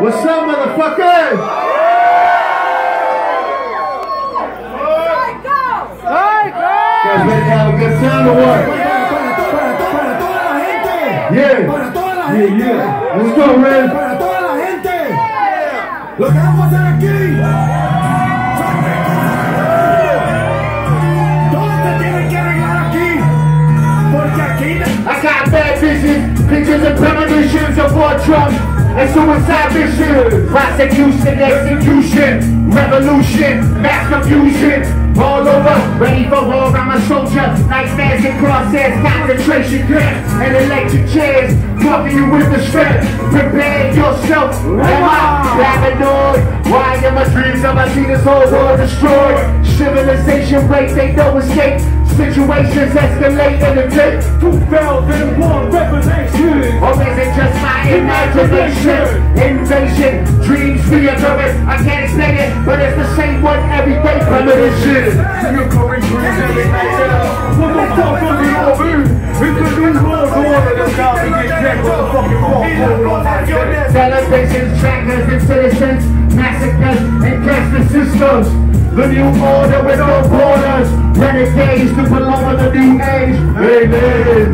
What's up, motherfuckers? Guys ready to have a good time or what? Yeah. Let's go, man. Para toda la gente. Lo que vamos a hacer aquí. Todos se tienen que arreglar aquí. Porque aquí. I got bad visions, pictures and premonitions of war drums and suicide mission. Prosecution, execution, revolution, mass confusion. All over, ready for war, I'm a soldier. Nightmares and crosshairs, concentration camps, and electric chairs. Covering you with the strength. Prepare yourself. Am I paranoid? Why am I dreams of I see this whole world destroyed? Civilization breaks, ain't no escape. Situations escalate and inflate. 2001 revelation. Or is it just my imagination? Invasion, dreams reoccurring. I can't explain it, but it's the same one every day. Premonition. You're coming dreams every night. What the fuck are we over? It's the new world order that's now to get checked with the fucking ball. Celebrations, trackers and citizens, massacres and caste systems. The new order with no borders. Renegades to belong to the new age. Amen.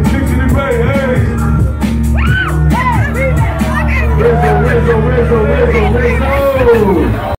Rizzo.